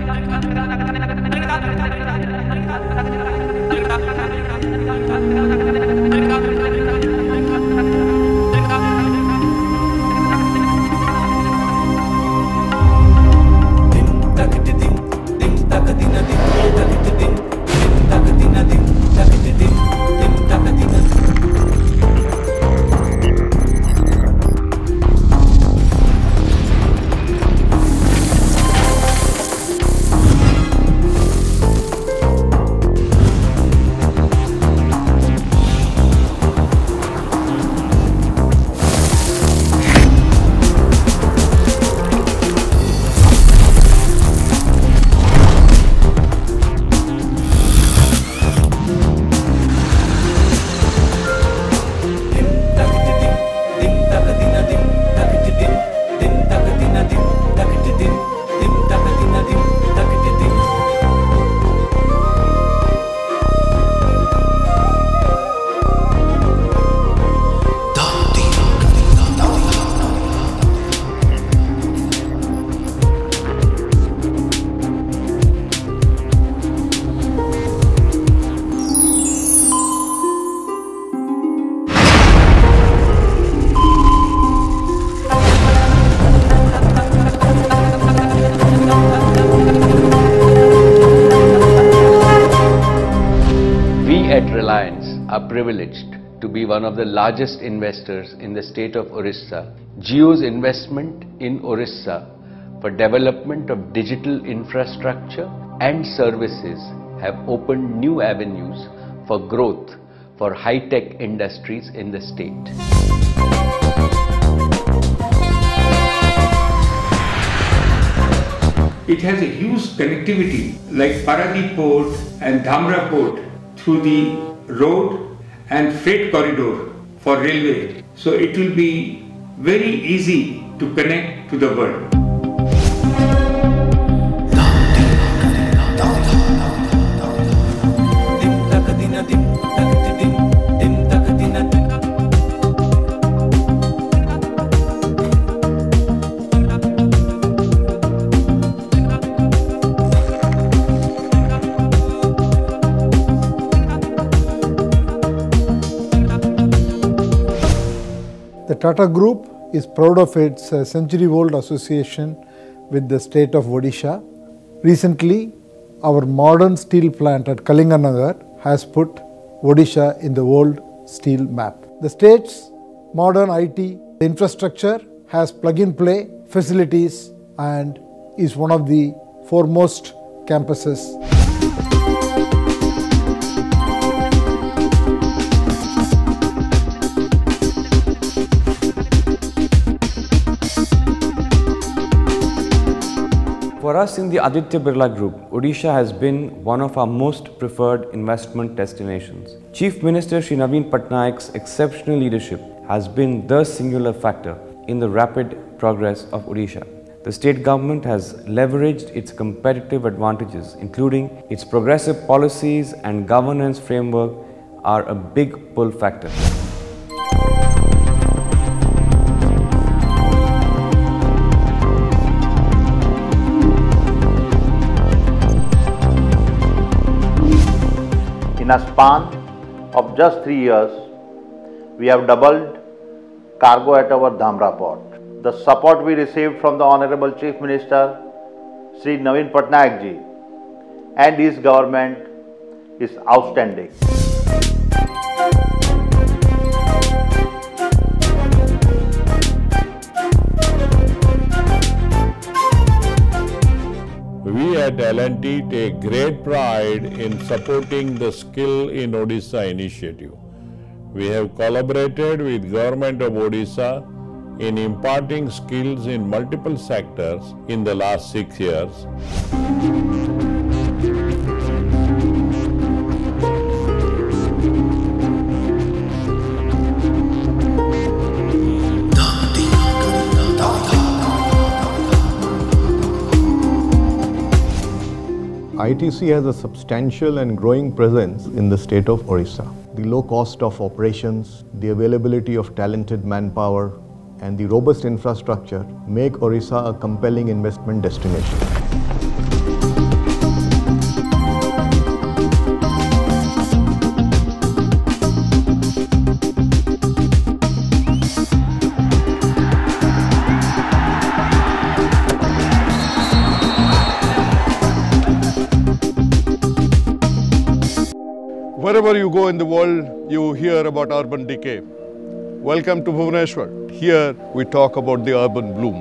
Are privileged to be one of the largest investors in the state of Orissa. Jio's investment in Orissa for development of digital infrastructure and services have opened new avenues for growth for high-tech industries in the state. It has a huge connectivity like Paradip Port and Dhamra Port through the road and freight corridor for railway. So it will be very easy to connect to the world. The Tata Group is proud of its century-old association with the state of Odisha. Recently, our modern steel plant at Kalinga has put Odisha in the world steel map. The state's modern IT infrastructure has plug-and-play facilities and is one of the foremost campuses. For us in the Aditya Birla Group, Odisha has been one of our most preferred investment destinations. Chief Minister Shri Naveen Patnaik's exceptional leadership has been the singular factor in the rapid progress of Odisha. The state government has leveraged its competitive advantages, including its progressive policies and governance framework are a big pull factor. In a span of just 3 years, we have doubled cargo at our Dhamra port. The support we received from the Honorable Chief Minister Sri Naveen Patnaik ji and his government is outstanding. We at L&T take great pride in supporting the Skill in Odisha initiative. We have collaborated with Government of Odisha in imparting skills in multiple sectors in the last 6 years. ITC has a substantial and growing presence in the state of Odisha. The low cost of operations, the availability of talented manpower, and the robust infrastructure make Odisha a compelling investment destination. Wherever you go in the world, you hear about urban decay. Welcome to Bhubaneswar. Here we talk about the urban bloom.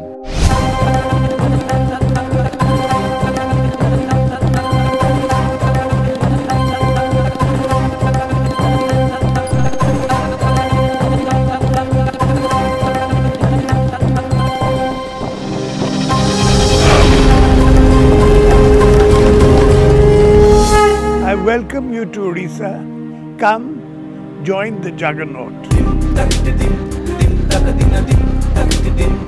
I welcome you to Odisha. Come, join the juggernaut.